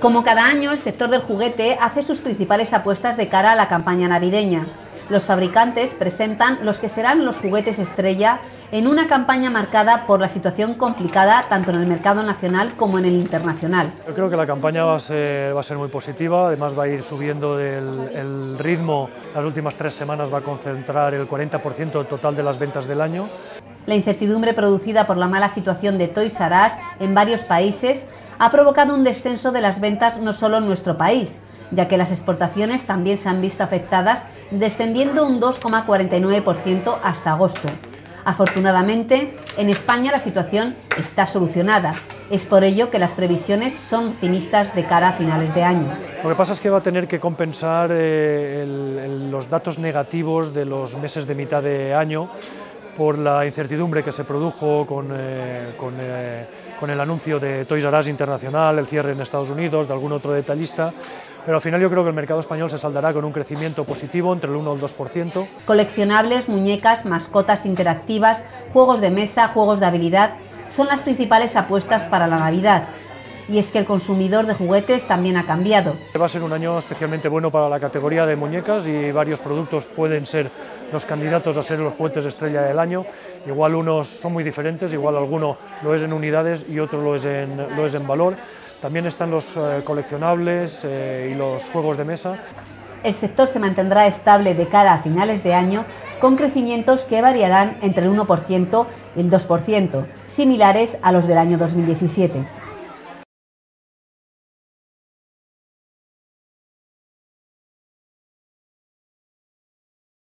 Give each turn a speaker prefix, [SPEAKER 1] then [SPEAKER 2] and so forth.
[SPEAKER 1] Como cada año, el sector del juguete hace sus principales apuestas de cara a la campaña navideña. Los fabricantes presentan los que serán los juguetes estrella en una campaña marcada por la situación complicada tanto en el mercado nacional como en el internacional.
[SPEAKER 2] Yo creo que la campaña va a ser muy positiva, además va a ir subiendo el ritmo. Las últimas 3 semanas va a concentrar el 40% del total de las ventas del año.
[SPEAKER 1] La incertidumbre producida por la mala situación de Toys R Us en varios países ha provocado un descenso de las ventas no solo en nuestro país, ya que las exportaciones también se han visto afectadas, descendiendo un 2,49% hasta agosto. Afortunadamente, en España la situación está solucionada. Es por ello que las previsiones son optimistas de cara a finales de año.
[SPEAKER 2] Lo que pasa es que va a tener que compensar los datos negativos de los meses de mitad de año por la incertidumbre que se produjo con el anuncio de Toys R Us Internacional, el cierre en Estados Unidos, de algún otro detallista, pero al final yo creo que el mercado español se saldará con un crecimiento positivo entre el 1 y el 2%.
[SPEAKER 1] Coleccionables, muñecas, mascotas interactivas, juegos de mesa, juegos de habilidad son las principales apuestas para la Navidad. Y es que el consumidor de juguetes también ha cambiado.
[SPEAKER 2] Va a ser un año especialmente bueno para la categoría de muñecas y varios productos pueden ser los candidatos a ser los juguetes estrella del año. Igual unos son muy diferentes, igual alguno lo es en unidades y otro lo es en valor. También están los coleccionables y los juegos de mesa.
[SPEAKER 1] El sector se mantendrá estable de cara a finales de año, con crecimientos que variarán entre el 1% y el 2%, similares a los del año 2017.